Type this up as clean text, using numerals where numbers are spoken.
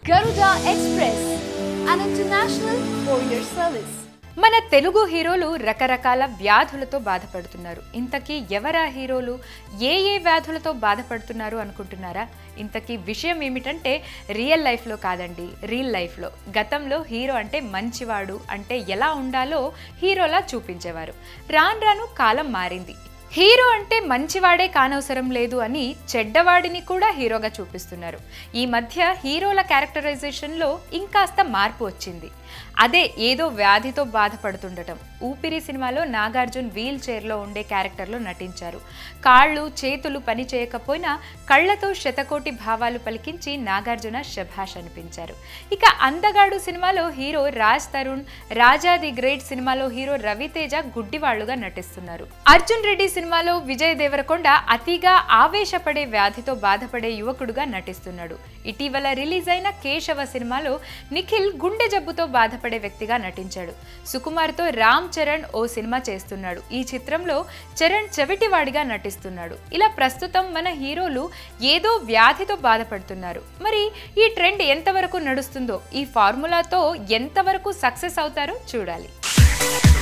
Garuda Express, an international courier service. మన తెలుగు హీరోలు రకరకాల వ్యాధులతో బాధపడుతున్నారు. ఇంతకీ ఎవరా హీరోలు ఏ వ్యాధులతో బాధపడుతున్నారు అనుకుంటున్నారా? ఇంతకీ విషయం ఏమిటంటే రియల్ లైఫ్లో కాదండి, రియల్ లైఫ్లో గతంలో హీరో అంటే మంచివాడు అంటే ఎలా ఉండాలో హీరోలా చూపించేవారు. రాను కాలం మారింది. హీరో అంటే మంచివాడే కానవసరం లేదు అని చెడ్డవాడిని కూడా హీరోగా చూపిస్తున్నారు. ఈ మధ్య హీరోల క్యారెక్టరైజేషన్లో ఇంకాస్త మార్పు వచ్చింది. అదే ఏదో వ్యాధితో బాధపడుతుండటం. ఊపిరి సినిమాలో నాగార్జున వీల్ చైర్లో ఉండే క్యారెక్టర్లో నటించారు. కాళ్ళు చేతులు పని చేయకపోయినా కళ్లతో శతకోటి భావాలు పలికించి నాగార్జున శభాష్ అనిపించారు. ఇక అందగాడు సినిమాలో hero Raj Tarun, Raja the great సినిమాలో హీరో రవితేజ గుడ్డివాళ్లుగా నటిస్తున్నారు. అర్జున్ రెడ్డి సినిమాలో విజయ్ దేవరకొండ అతిగా ఆవేశపడే వ్యాధితో బాధపడే యువకుడుగా నటిస్తున్నాడు. ఇటీవల రిలీజ్ అయిన కేశవ సినిమాలో నిఖిల్ గుండె జబ్బుతో బాధపడే వ్యక్తిగా నటించాడు. సుకుమార్తో రామ్ చరణ్ ఓ సినిమా చేస్తున్నాడు. ఈ చిత్రంలో చరణ్ చెవిటివాడిగా నటిస్తున్నాడు. ఇలా ప్రస్తుతం మన హీరోలు ఏదో వ్యాధితో బాధపడుతున్నారు. మరి ఈ ట్రెండ్ ఎంతవరకు నడుస్తుందో, ఈ ఫార్ములాతో ఎంతవరకు సక్సెస్ అవుతారో చూడాలి.